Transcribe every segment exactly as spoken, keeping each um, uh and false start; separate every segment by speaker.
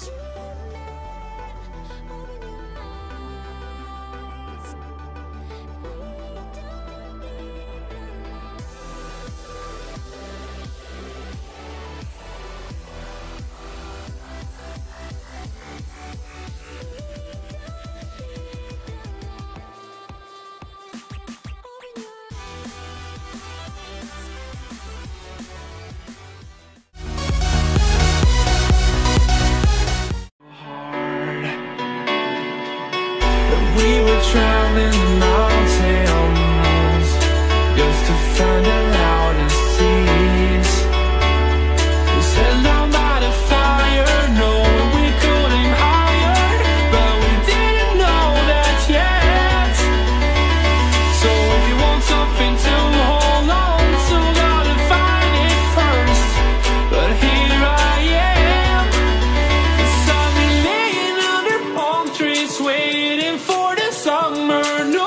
Speaker 1: Traveling the mountains just to find the loudest seas. We set down by the fire, knowing we could aim higher, but we didn't know that yet. So if you want something to hold on to, gotta find it first. But here I am, 'cause I've been laying under palm trees waiting for the summer. No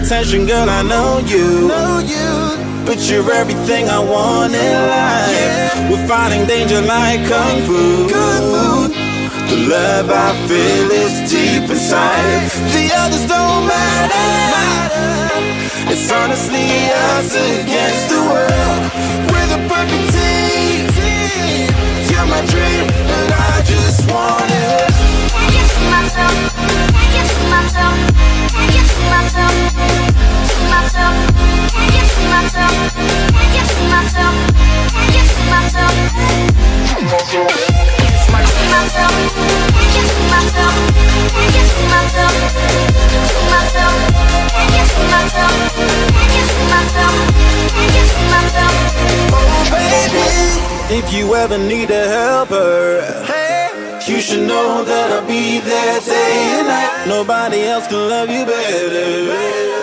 Speaker 2: attention, girl, I know you. But you're everything I want in life. We're fighting danger like Kung Fu. The love I feel is deep inside. The others don't matter. It's honestly us against the world. We're the perfect team. You're my dream, and I just want it. Can't get to myself. Can't get to myself. Can't get to myself. To myself. Can't get to myself. Can't get to myself. Can't get to myself. To myself. Myself, can't get to myself, can't get to myself, to myself, can't get to myself, can't get to myself, can't get to myself. Oh baby, if you ever need a helper, hey, you should know that I'll be there day and night. Nobody else can love you better.